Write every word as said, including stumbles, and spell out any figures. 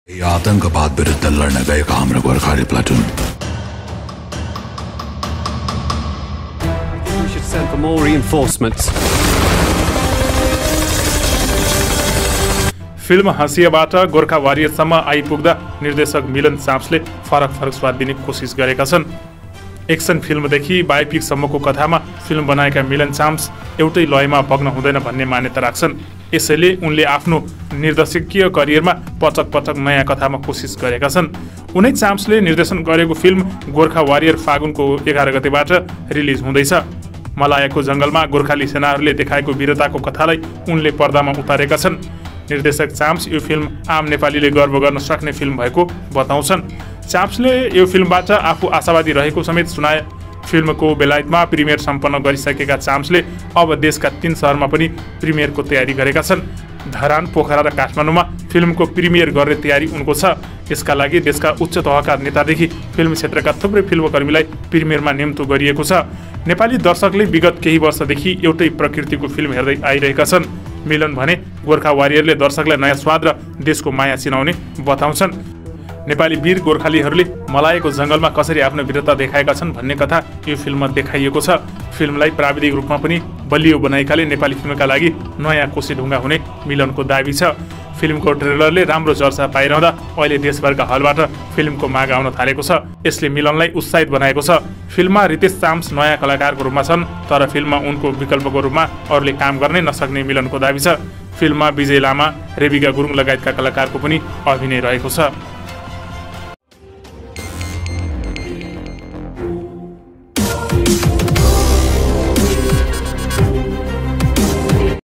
आतंकवाद विरुद्ध लड्न गएका हाम्रो Gorkhali platoon We should send for more reinforcements. Film हँसियाबाट गोर्खा वारियरसम्म आइपुग्दा निर्देशक मिलन चाम्सले फरक फरक स्वाद दिने कोसिस गरेका छन्। एक्सन फिल्मदेखि बायोपिकसम्मको कथामा फिल्म बनाएका मिलन चाम्स एउटै लयमा भग्न हुँदैन भन्ने मान्यता राख्छन्। यसैले उनले आफ्नो निर्देशकीय करियरमा पटक पटक नयाँ कथामा कोसिस गरेका छन्। उनै चाम्सले निर्देशन गरेको फिल्म गोर्खा वारियर फागुनको एघार गतेबाट रिलिज हुँदैछ। मलायाको जङ्गलमा गोर्खाली सेनाहरूले देखाएको वीरताको कथालाई उनले पर्दामा उतारेका छन्। निर्देशक चाम्स यो फिल्म आम नेपालीले गर्व गर्न सक्ने फिल्म भएको बताउँछन्। चाम्सले यो फिल्मबाट आफू आशावादी रहेको समेत सुनाए। फिल्मको बेलायतमा प्रिमियर सम्पन्न गरिसकेका चाम्सले अब देशका तीन सहरमा पनि प्रिमियरको तयारी गरेका छन्। धरान, पोखरा र काठमाडौँमा फिल्मको प्रिमियर गर्ने तयारी उनको छ। यसका लागि देशका उच्च तहका नेतादेखि फिल्म क्षेत्रका थुप्रै फिल्मकर्मीलाई प्रिमियरमा निम्तो गरिएको छ। नेपाली दर्शकले विगत केही वर्षदेखि एउटै प्रकृतिको फिल्म हेर्दै आइरहेका छन्। मिलन भने गोर्खा वारियरले दर्शकलाई नयाँ स्वाद र देशको माया चिनाउने बताउँछन्। नेपाली वीर गोर्खालीहरूले मलायाको जङ्गलमा कसरी आफ्नो वीरता देखाएका छन् भन्ने कथा यो फिल्ममा देखाइएको छ। फिल्मलाई प्राविधिक रूपमा पनि बलियो बनाएकाले नेपाली फिल्मका लागि नयाँ कोसीढुङ्गा हुने मिलनको दाबी छ। फिल्मको ट्रेलरले राम्रो चर्चा पाइरहँदा अहिले देशभरका हलबाट फिल्मको माग आउन थालेको छ। यसले मिलनलाई उत्साहित बनाएको छ। फिल्ममा रितेश चाम्स नयाँ कलाकारको रूपमा छन्, तर फिल्ममा उनको विकल्पको रूपमा अरूले काम गर्नै नसक्ने मिलनको दाबी छ। फिल्ममा विजय, लामा, रेबिका, गुरुङ लगायतका कलाकारको पनि अभिनय रहेको छ।